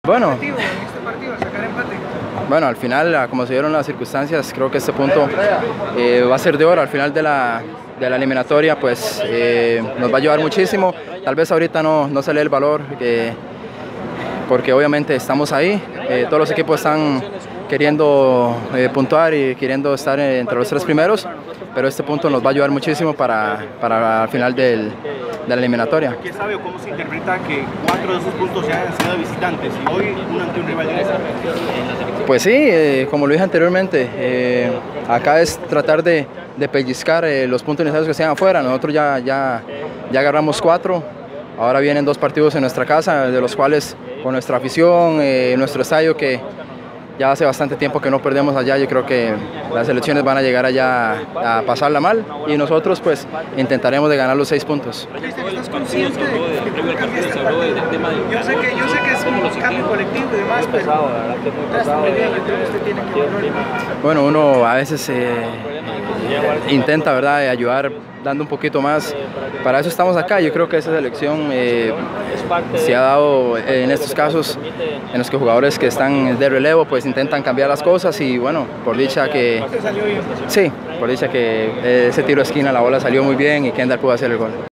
Bueno, en este partido, sacar empate. bueno, al final, como se dieron las circunstancias, creo que este punto va a ser de oro al final de la eliminatoria, pues nos va a ayudar muchísimo. Tal vez ahorita no se lee el valor, porque obviamente estamos ahí, todos los equipos están queriendo puntuar y queriendo estar entre los 3 primeros, pero este punto nos va a ayudar muchísimo para el final de la eliminatoria. ¿Qué sabe o cómo se interpreta que 4 de esos puntos ya han sido visitantes y hoy uno ante un rival directo? Pues sí, como lo dije anteriormente, acá es tratar de pellizcar los puntos necesarios que sean afuera. Nosotros ya agarramos 4, ahora vienen 2 partidos en nuestra casa, de los cuales con nuestra afición, nuestro estadio, que ya hace bastante tiempo que no perdemos allá. Yo creo que las selecciones van a llegar allá a pasarla mal y nosotros pues intentaremos de ganar los 6 puntos. ¿Estás consciente de que tú cambiaste este partido? Yo sé que es un cambio colectivo y demás, pero usted tiene que evaluar. Bueno, uno a veces intenta, ¿verdad?, ayudar dando un poquito más. Para eso estamos acá. Yo creo que esa selección se ha dado en estos casos en los que jugadores que están de relevo pues intentan cambiar las cosas y bueno, por dicha que sí, por dicha que ese tiro de esquina la bola salió muy bien y Kendall pudo hacer el gol.